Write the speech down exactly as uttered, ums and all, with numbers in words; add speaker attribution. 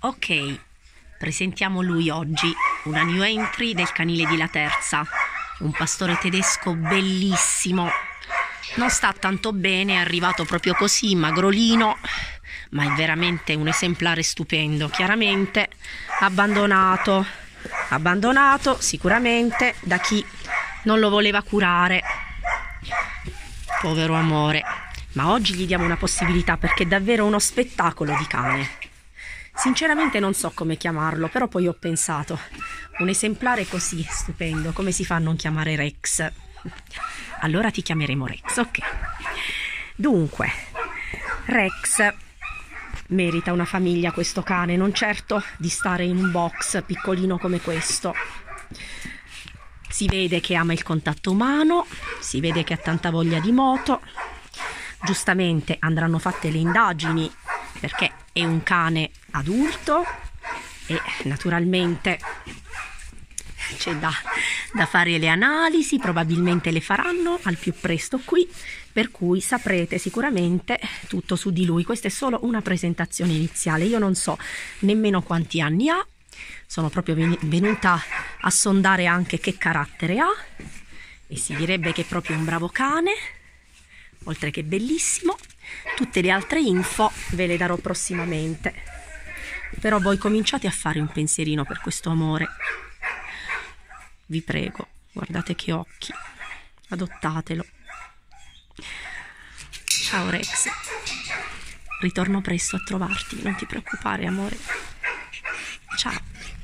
Speaker 1: Ok, presentiamo lui oggi, una new entry del canile di La Terza, un pastore tedesco bellissimo. Non sta tanto bene, è arrivato proprio così, magrolino, ma è veramente un esemplare stupendo. Chiaramente abbandonato, abbandonato sicuramente da chi non lo voleva curare. Povero amore. Ma oggi gli diamo una possibilità perché è davvero uno spettacolo di cane. Sinceramente non so come chiamarlo, però poi ho pensato, un esemplare così stupendo, come si fa a non chiamare Rex? Allora ti chiameremo Rex, ok. Dunque, Rex merita una famiglia questo cane, non certo di stare in un box piccolino come questo. Si vede che ama il contatto umano, si vede che ha tanta voglia di moto. Giustamente andranno fatte le indagini perché è un cane adulto e naturalmente c'è da, da fare le analisi, probabilmente le faranno al più presto qui, per cui saprete sicuramente tutto su di lui. Questa è solo una presentazione iniziale, io non so nemmeno quanti anni ha, sono proprio venuta a sondare anche che carattere ha e si direbbe che è proprio un bravo cane, oltre che bellissimo. Tutte le altre info ve le darò prossimamente, però voi cominciate a fare un pensierino per questo amore, vi prego, guardate che occhi, adottatelo. Ciao Rex, ritorno presto a trovarti, non ti preoccupare amore, ciao.